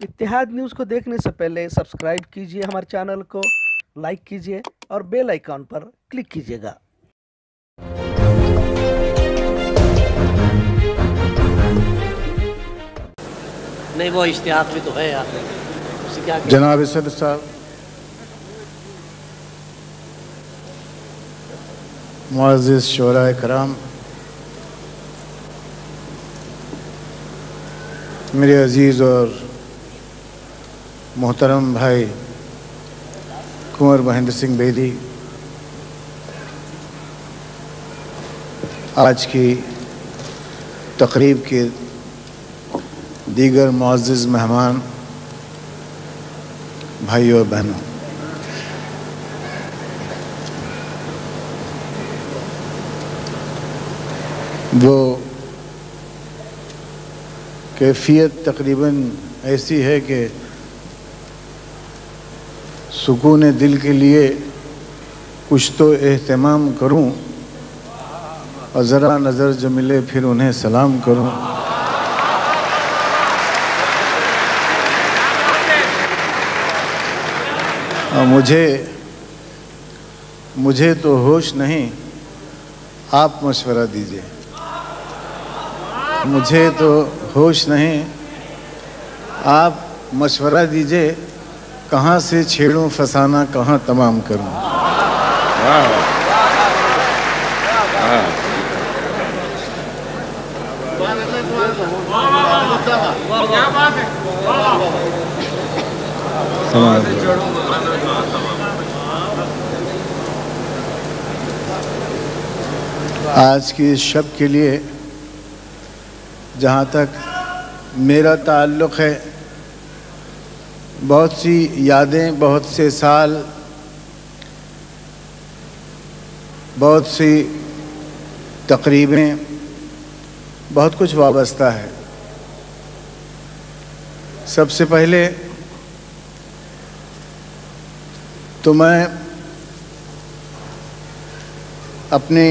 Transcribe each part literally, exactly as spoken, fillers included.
इत्तेहाद news को देखने से पहले सब्सक्राइब कीजिए हमारे चैनल को, लाइक कीजिए और बेल आइकॉन पर क्लिक कीजिएगा। नहीं, वो इश्तिहाद भी तो है यार, उससे क्या जनाब सदर साहब, मुअज़्ज़िज़ शोराए कराम, मेरे अजीज़ और मोहतरम भाई कुंवर महेंद्र सिंह बेदी, आज की तकरीब के दीगर मुअज़्ज़िज़ मेहमान, भाई और बहनों, वो कैफियत तकरीबन ऐसी है कि सुकून दिल के लिए कुछ तो एहतमाम करूं और ज़रा नज़र जो मिले फिर उन्हें सलाम करूं। और मुझे मुझे तो होश नहीं, आप मशवरा दीजिए। मुझे तो होश नहीं, आप मशवरा दीजिए, कहाँ से छेड़ूं फसाना, कहाँ तमाम करूं। आज की इस शब के लिए जहाँ तक मेरा ताल्लुक़ है, बहुत सी यादें, बहुत से साल, बहुत सी तकरीबें, बहुत कुछ वाबस्ता है। सबसे पहले तो मैं अपनी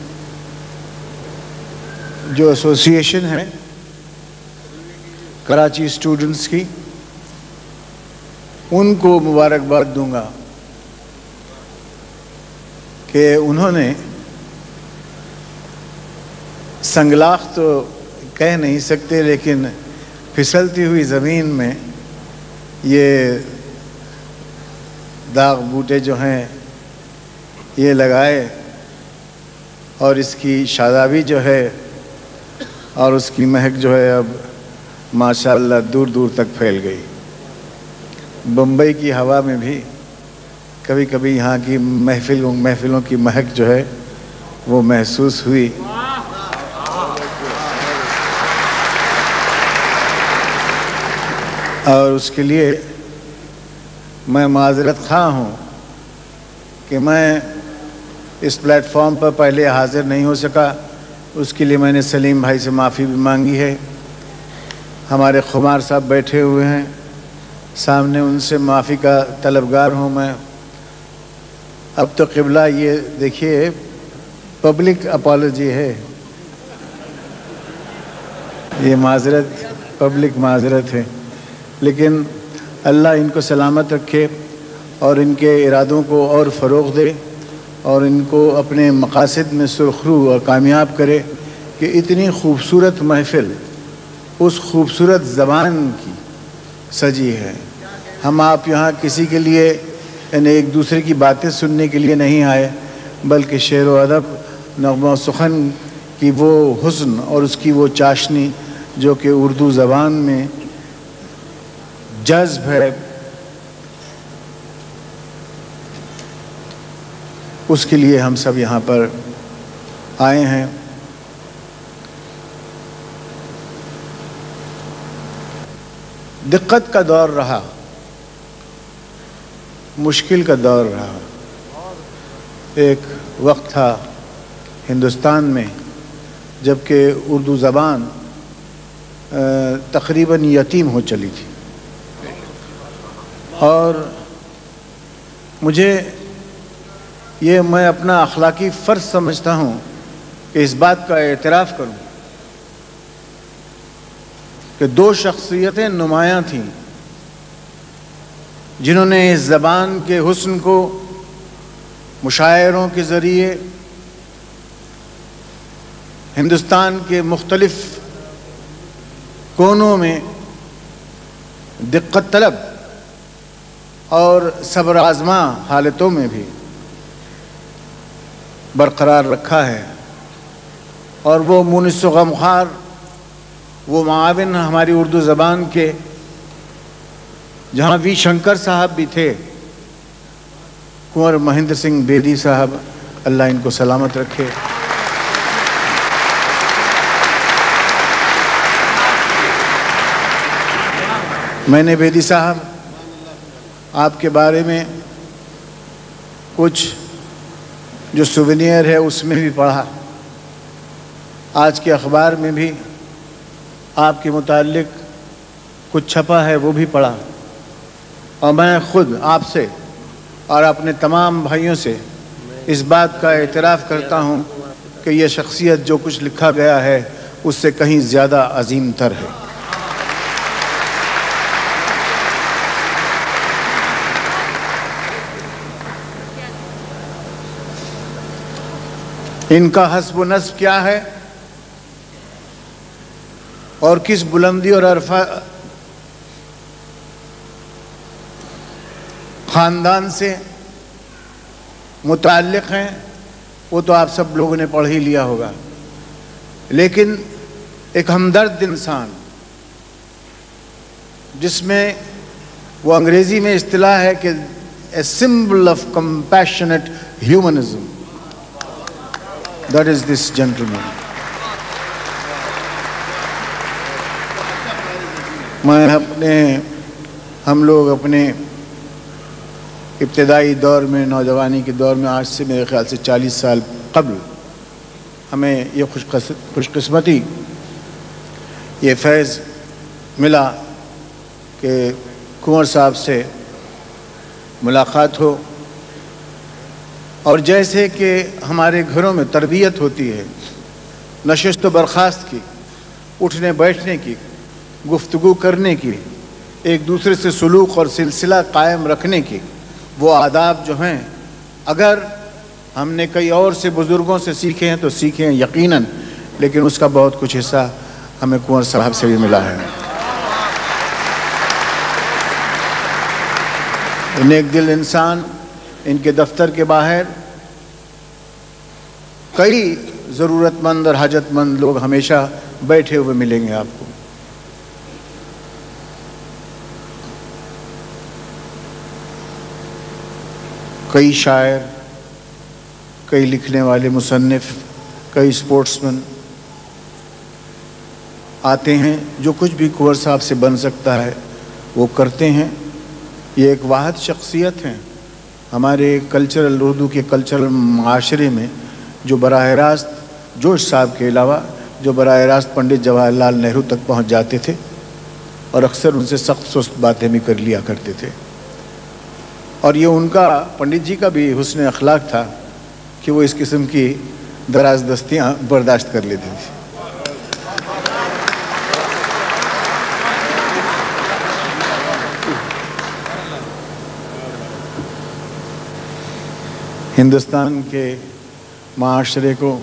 जो एसोसिएशन है कराची स्टूडेंट्स की, उनको मुबारकबाद दूंगा कि उन्होंने संगलाख तो कह नहीं सकते, लेकिन फिसलती हुई ज़मीन में ये दाग बूटे जो हैं ये लगाए और इसकी शादाबी जो है और उसकी महक जो है अब माशाअल्लाह दूर दूर तक फैल गई। बम्बई की हवा में भी कभी कभी यहाँ की महफिलों महफिलों की महक जो है वो महसूस हुई। और उसके लिए मैं माज़रत ख़्वाह हूँ कि मैं इस प्लेटफॉर्म पर पहले हाज़िर नहीं हो सका। उसके लिए मैंने सलीम भाई से माफ़ी भी मांगी है। हमारे खुमार साहब बैठे हुए हैं सामने, उनसे माफ़ी का तलबगार हूँ मैं। अब तो क़िबला ये देखिए, पब्लिक अपॉलजी है, ये माज़रत पब्लिक माज़रत है, लेकिन अल्लाह इनको सलामत रखे और इनके इरादों को और फ़रोग़ दे और इनको अपने मक़ासिद में सुरखरू और कामयाब करे कि इतनी खूबसूरत महफ़िल उस खूबसूरत ज़बान की सजी है। हम आप यहाँ किसी के लिए यानी एक दूसरे की बातें सुनने के लिए नहीं आए, बल्कि शेर व अदब, नग़मा सुख़न की वो हुस्न और उसकी वो चाशनी जो कि उर्दू ज़बान में जज़्ब है, उसके लिए हम सब यहाँ पर आए हैं। दिक्कत का दौर रहा, मुश्किल का दौर रहा। एक वक्त था हिंदुस्तान में जबकि उर्दू ज़बान तकरीबन यतीम हो चली थी, और मुझे ये मैं अपना अखलाकी फ़र्ज़ समझता हूँ कि इस बात का एतराफ़ करूँ कि दो शख्सियतें नुमायाँ थीं جنہوں نے اس زبان کے حسن کو مشاعروں کے ذریعے ہندوستان کے مختلف کونوں میں دقت طلب اور صبر آزما حالتوں میں بھی برقرار رکھا ہے، اور وہ مونس و غمخوار وہ معاون ہماری اردو زبان کے جہاں وی شنکر صاحب بھی تھے، کنور مہندر سنگھ بیدی صاحب، اللہ ان کو سلامت رکھے۔ میں نے بیدی صاحب آپ کے بارے میں کچھ جو سوینئر ہے اس میں بھی پڑھا، آج کے اخبار میں بھی آپ کے متعلق کچھ چھپا ہے وہ بھی پڑھا، اور میں خود آپ سے اور اپنے تمام بھائیوں سے اس بات کا اعتراف کرتا ہوں کہ یہ شخصیت جو کچھ لکھا گیا ہے اس سے کہیں زیادہ عظیم تر ہے۔ ان کا حسب و نسب کیا ہے اور کس بلندی اور عرفہ خاندان سے متعلق ہیں وہ تو آپ سب لوگوں نے پڑھ ہی لیا ہوگا، لیکن ایک ہمدرد انسان جس میں وہ انگریزی میں اصطلاح ہے کہ a symbol of compassionate humanism, that is this gentleman. میں اپنے ہم لوگ اپنے ابتدائی دور میں، نوجوانی کے دور میں، آج سے میرے خیال سے چالیس سال قبل ہمیں یہ خوش قسمتی یہ فیض ملا کہ کنور صاحب سے ملاقات ہو، اور جیسے کہ ہمارے گھروں میں تربیت ہوتی ہے نشست و برخاست کی، اٹھنے بیٹھنے کی، گفتگو کرنے کی، ایک دوسرے سے سلوک اور سلسلہ قائم رکھنے کی، وہ آداب جو ہیں اگر ہم نے کئی اور سے بزرگوں سے سیکھے ہیں تو سیکھے ہیں یقیناً، لیکن اس کا بہت کچھ حصہ ہمیں کنور صاحب سے بھی ملا ہے۔ نیک دل انسان، ان کے دفتر کے باہر کئی ضرورت مند اور حاجت مند لوگ ہمیشہ بیٹھے ہوئے ملیں گے آپ کو۔ کئی شاعر، کئی لکھنے والے مصنف، کئی سپورٹس مین آتے ہیں، جو کچھ بھی کنور صاحب سے بن سکتا ہے وہ کرتے ہیں۔ یہ ایک واحد شخصیت ہیں ہمارے کلچرل اردو کے کلچرل معاشرے میں، جو براہ راست جوش صاحب کے علاوہ جو براہ راست پنڈت جواہر لال نہرو تک پہنچ جاتے تھے اور اکثر ان سے سخت سست باتیں بھی کر لیا کرتے تھے، اور یہ ان کا پنڈت جی کا بھی حسن اخلاق تھا کہ وہ اس قسم کی دراز دستیاں برداشت کر لیتے تھے۔ ہندوستان کے معاشرے کو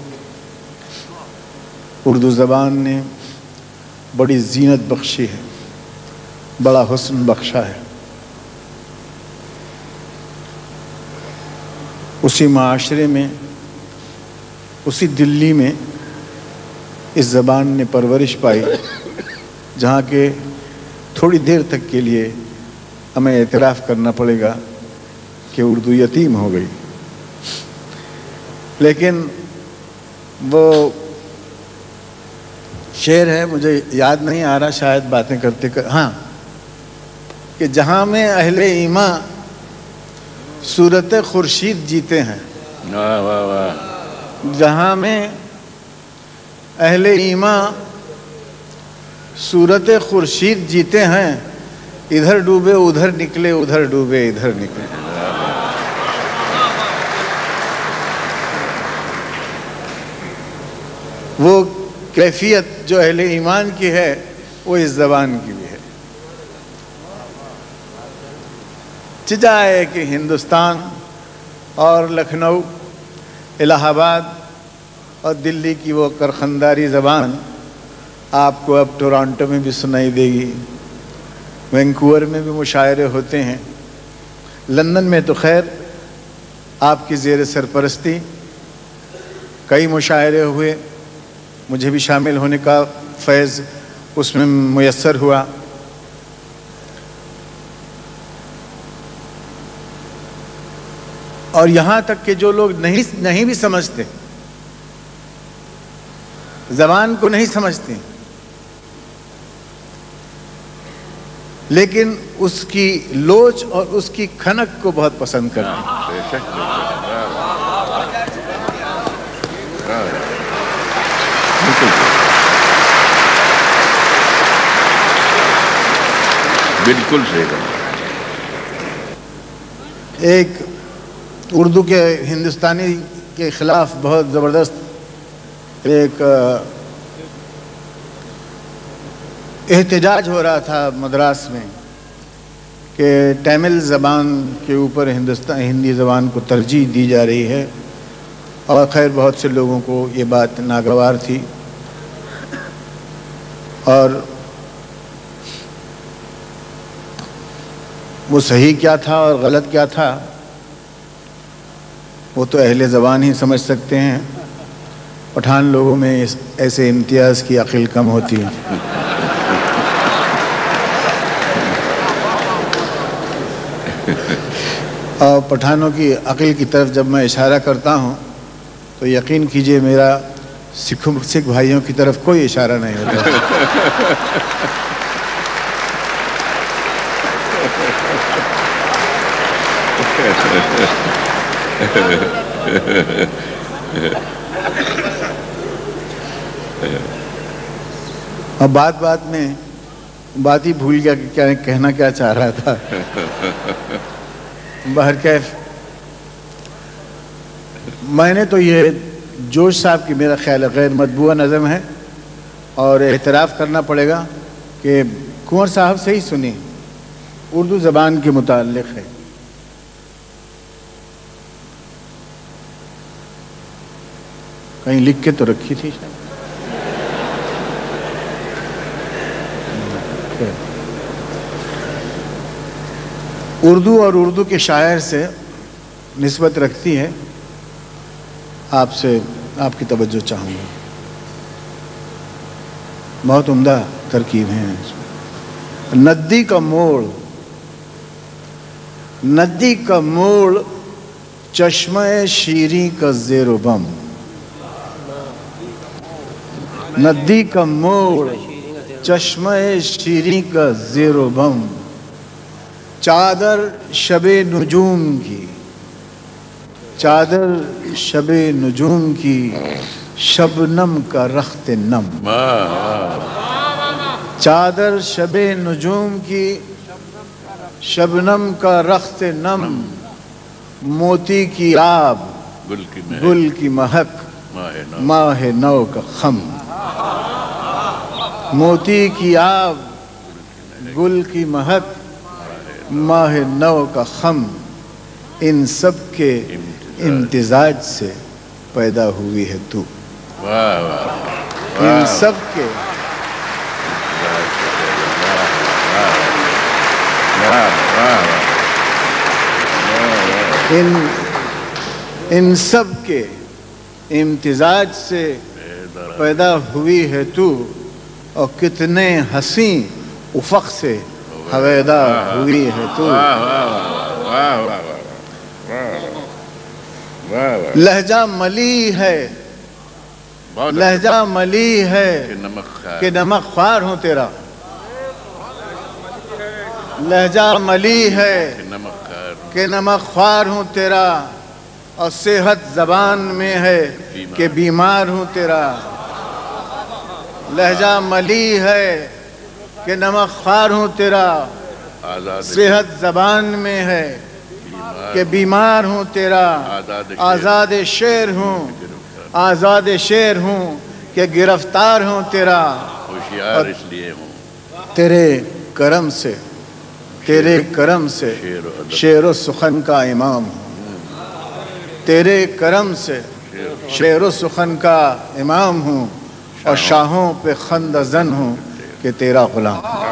اردو زبان نے بڑی زینت بخشی ہے، بڑا حسن بخشا ہے۔ اسی معاشرے میں، اسی دلی میں اس زبان نے پرورش پائی جہاں کہ تھوڑی دیر تک کے لیے ہمیں اعتراف کرنا پڑے گا کہ اردو یتیم ہو گئی، لیکن وہ شعر ہے، مجھے یاد نہیں آ رہا، شاید باتیں کرتے کر ہاں کہ جہاں میں اہل ایمان صورت خورشید جیتے ہیں، واہ واہ واہ، جہاں میں اہل ایمان صورت خورشید جیتے ہیں، ادھر ڈوبے ادھر نکلے، ادھر ڈوبے ادھر نکلے۔ وہ کیفیت جو اہل ایمان کی ہے وہ اس زبان کی بھی ہے۔ چچا ہے کہ ہندوستان اور لکھنؤ، الہ آباد اور دلی کی وہ کرخنداری زبان آپ کو اب ٹورانٹو میں بھی سنائی دے گی، وینکوور میں بھی مشاعرے ہوتے ہیں، لندن میں تو خیر آپ کی زیر سرپرستی کئی مشاعرے ہوئے، مجھے بھی شامل ہونے کا فیض اس میں میسر ہوا۔ اور یہاں تک کہ جو لوگ نہیں نہیں بھی سمجھتے، زبان کو نہیں سمجھتے، لیکن اس کی لوچ اور اس کی کھنک کو بہت پسند کرتے ہیں۔ بالکل صحیح کہا۔ ایک اردو کے ہندوستانی کے خلاف بہت زبردست ایک احتجاج ہو رہا تھا مدراس میں کہ تامل زبان کے اوپر ہندوستان ہندی زبان کو ترجیح دی جا رہی ہے، اور خیر بہت سے لوگوں کو یہ بات ناگوار تھی، اور وہ صحیح کیا تھا اور غلط کیا تھا وہ تو اہل زبان ہی سمجھ سکتے ہیں۔ پٹھان لوگوں میں ایسے امتیاز کی عقل کم ہوتی ہے۔ اور پٹھانوں کی عقل کی طرف جب میں اشارہ کرتا ہوں تو یقین کیجئے میرا سکھ سکھ بھائیوں کی طرف کوئی اشارہ نہیں ہوتا۔ اور بات بات میں بات ہی بھول گیا کہ کیا کہنا کیا چاہ رہا تھا۔ بہرکیف میں نے تو یہ جوش صاحب کی میرا خیال ہے غیر مطبوعہ نظم ہے، اور اعتراف کرنا پڑے گا کہ کنور صاحب سے ہی سنی، اردو زبان کے متعلق ہے۔ کہیں لکھ کے تو رکھی تھی شاید۔ اردو اور اردو کے شاعر سے نسبت رکھتی ہے، آپ سے آپ کی توجہ چاہوں گا۔ بہت عمدہ ترکیب ہیں اس میں۔ ندی کا موڑ، ندی کا موڑ چشمہ شیریں کا زیر و بم، ندی کا موڑ چشمہ شیریں کا زیر و بم، چادر شب نجوم کی، چادر شب نجوم کی، شبنم کا رخت نم، چادر شب نجوم کی، شبنم کا رخت نم، موتی کی آب، گل کی مہک، ماہ نو کا خم، موتی کی آب، گل کی مہک، ماہ نو کا خم، ان سب کے امتزاج سے پیدا ہوئی ہے تو، ان سب کے ان ان سب کے امتزاج سے پیدا ہوئی ہے تو، اور کتنے حسین افق سے ہویدا ہوئی ہے تو، لہجہ ملی ہے، لہجہ ملی ہے کہ نمک خوار ہوں تیرا، لہجہ ملی ہے کہ نمک خوار ہوں تیرا، اور صحت زبان میں ہے کہ بیمار ہوں تیرا، لہجہ ملی ہے کہ نمک خوار ہوں تیرا، صحت زبان میں ہے کہ بیمار ہوں تیرا، آزاد شعر ہوں، آزاد شعر ہوں کہ گرفتار ہوں تیرا، ہوشیار اس لیے ہوں تیرے کرم سے تیرے کرم سے شعر و سخن کا امام ہوں، تیرے کرم سے شعر و سخن کا امام ہوں، اور شاہوں پہ خندہ زن ہوں کہ تیرا غلام ہوں۔